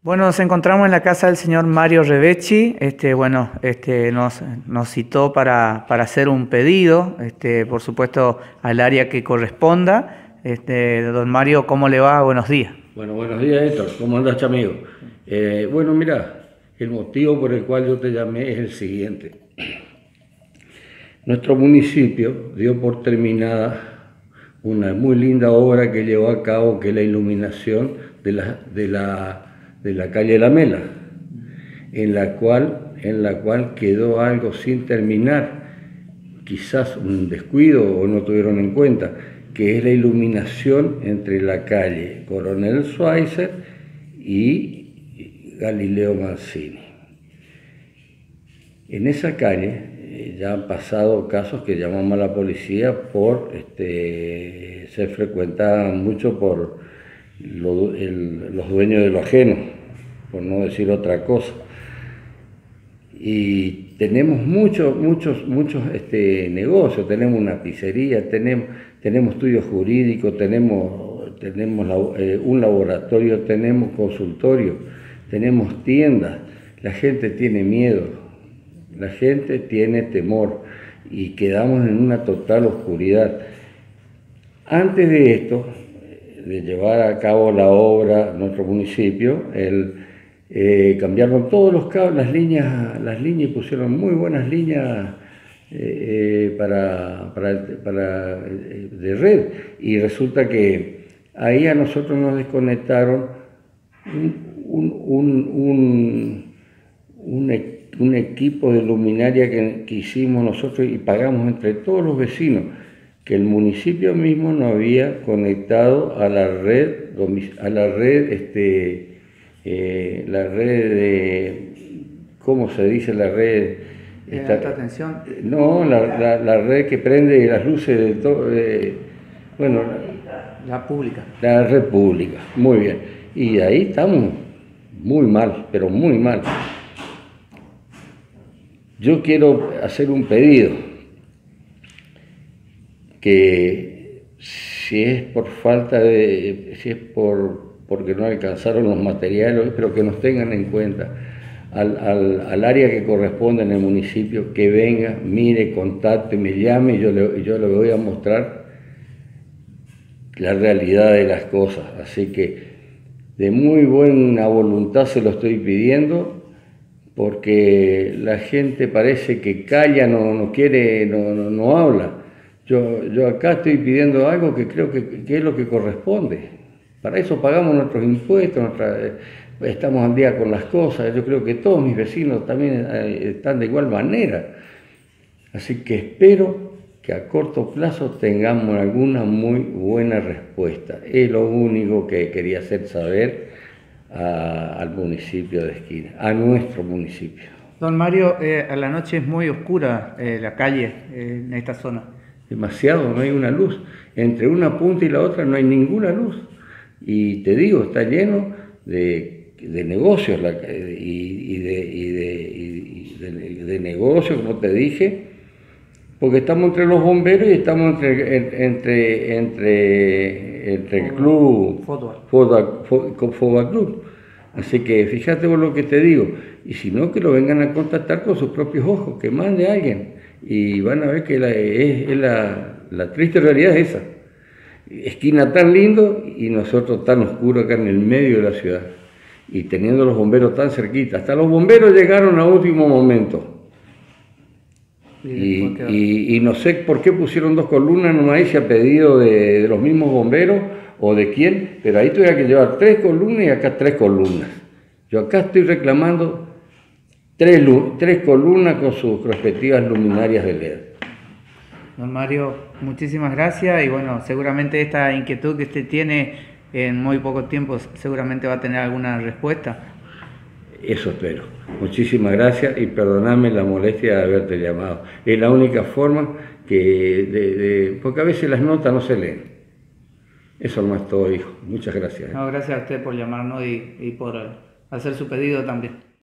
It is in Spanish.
Bueno, nos encontramos en la casa del señor Mario Revecchi. Nos citó para hacer un pedido, por supuesto, al área que corresponda. Don Mario, ¿cómo le va? Buenos días. Bueno, buenos días, Héctor. ¿Cómo andas, amigo? Bueno, mira, el motivo por el cual yo te llamé es el siguiente. Nuestro municipio dio por terminada una muy linda obra que llevó a cabo, que es la iluminación de la calle La Mela, en la cual quedó algo sin terminar, quizás un descuido o no tuvieron en cuenta, que es la iluminación entre la calle Coronel Schweizer y Galileo Mancini. En esa calle ya han pasado casos que llamamos a la policía se frecuenta mucho por los dueños de lo ajeno, por no decir otra cosa. Y tenemos muchos negocios, tenemos una pizzería, tenemos estudios jurídicos, tenemos un laboratorio, tenemos consultorio, tenemos tiendas. La gente tiene miedo. La gente tiene temor y quedamos en una total oscuridad. Antes de esto, de llevar a cabo la obra en nuestro municipio, cambiaron todos los cables, las líneas y pusieron muy buenas líneas de red, y resulta que ahí a nosotros nos desconectaron un equipo de luminaria que hicimos nosotros y pagamos entre todos los vecinos, que el municipio mismo no había conectado a la red de, ¿cómo se dice? La red ¿De alta tensión? No, la red que prende las luces de todo, La pública. La red pública, muy bien. Y ahí estamos muy mal, pero muy mal. Yo quiero hacer un pedido, que si es porque no alcanzaron los materiales, pero que nos tengan en cuenta, al área que corresponde en el municipio, que venga, mire, contacte, me llame, y yo le voy a mostrar la realidad de las cosas. Así que de muy buena voluntad se lo estoy pidiendo, porque la gente parece que calla, no quiere, no habla. Yo acá estoy pidiendo algo que creo que es lo que corresponde. Para eso pagamos nuestros impuestos, estamos al día con las cosas. Yo creo que todos mis vecinos también están de igual manera. Así que espero que a corto plazo tengamos alguna muy buena respuesta. Es lo único que quería hacer saber al municipio de Esquina, a nuestro municipio. Don Mario, a la noche es muy oscura la calle en esta zona. Demasiado, no hay una luz. Entre una punta y la otra no hay ninguna luz. Y te digo, está lleno de negocios de negocios, como te dije, porque estamos entre los bomberos y estamos entre el club Foba Club. Así que fíjate vos lo que te digo, y si no, que lo vengan a contactar con sus propios ojos, que mande a alguien, y van a ver que la triste realidad es esa. Esquina tan lindo y nosotros tan oscuros acá en el medio de la ciudad, y teniendo los bomberos tan cerquita. Hasta los bomberos llegaron a último momento. Y no sé por qué pusieron 2 columnas nomás ahí, se ha pedido de los mismos bomberos o de quién, pero ahí tuviera que llevar 3 columnas y acá 3 columnas. Yo acá estoy reclamando 3 columnas con sus respectivas luminarias de LED. Don Mario, muchísimas gracias, y bueno, seguramente esta inquietud que usted tiene en muy poco tiempo seguramente va a tener alguna respuesta. Eso espero. Muchísimas gracias y perdoname la molestia de haberte llamado. Es la única forma porque a veces las notas no se leen. Eso no es todo, hijo. Muchas gracias. No, gracias a usted por llamarnos y por hacer su pedido también.